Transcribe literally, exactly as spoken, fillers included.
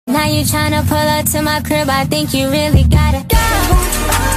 Now you tryna pull up to my crib, I think you really gotta go.